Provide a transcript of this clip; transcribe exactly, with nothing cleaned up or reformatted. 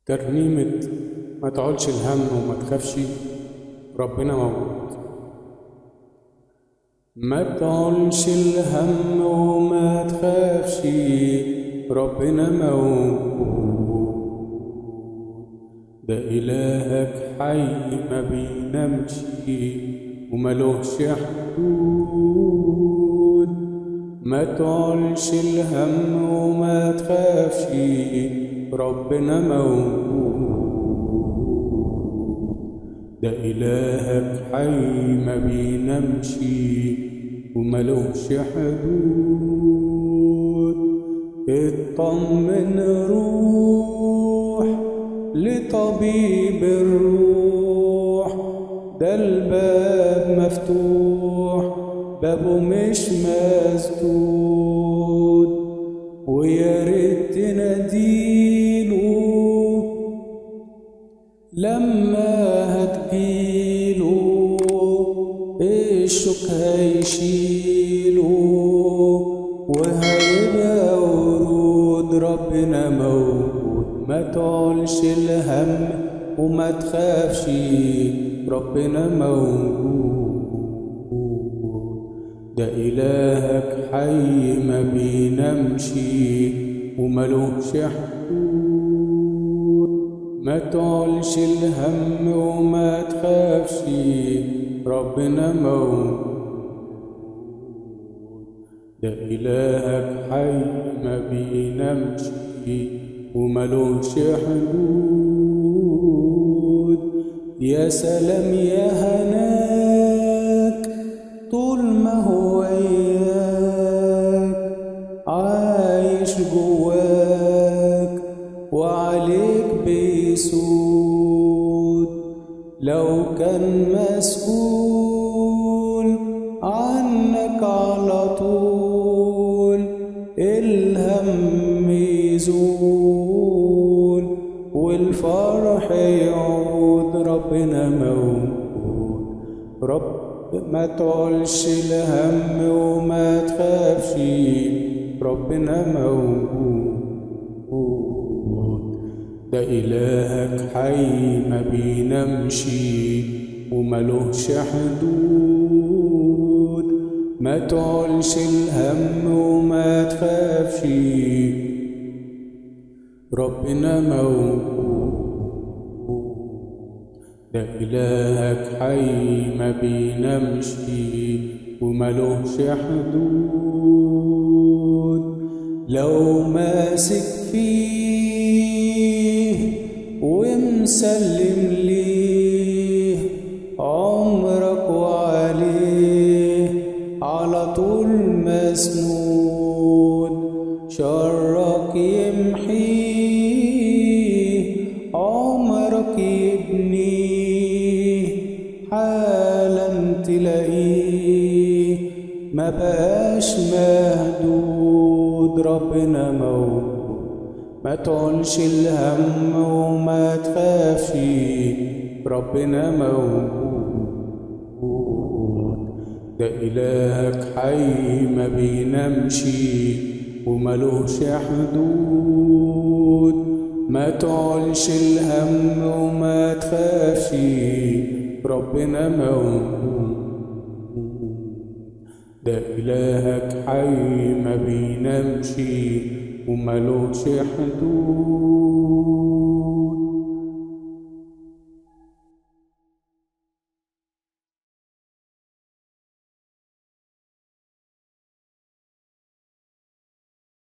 ترنيمة ما تعولش الهم وما تخافش، ربنا موجود. ما تعولش الهم وما تخافش، ربنا موجود. ده إلهك حي ما بينامش وملوش حدود. ما تعولش الهم وما تخافش، ربنا موجود. ده إلهك حي ما بينامش وملوش حدود. اطمن روح لطبيب الروح، ده الباب مفتوح بابه مش مسدود. ويا ريت تناديله لما هتجيله، الشوك هيشيله وهيبقى ورود. ربنا موجود. ما تعولش الهم وما تخافش، ربنا موجود. ده إلهك حي ما بينامش وملوش حدود. ما تعولش الهم وما تخافش، ربنا موجود. ده إلهك حي ما بينامش وملوش حدود. يا سلام يا هناك طول ما هو وياك، عايش جواك وعليك بيسود. لو كان مسؤول عنك على طول، الهم يزول والفرح يعود. ربنا موجود. رب ما تعولش الهم وما تخافش، ربنا موجود. ده إلهك حي ما بينامش وملوش حدود. ما تعولش الهم وما تخافش، ربنا موجود. ده إلهك حي ما بينامش وملوش حدود. لو ماسك فيه ومسلم ليه، عمرك وعليه على طول مسنود. شرك يمحيه عمرك يبنيه، حالا تلاقيه ما بقاش مهدود. ربنا موجود. ما تعولش الهم وما تخافش، ربنا موجود. ده إلهك حي ما بينامش وملوش حدود. ما تعولش الهم وما تخافش، ربنا موجود. ده إلهك حي ما بينامش وملوش حدود.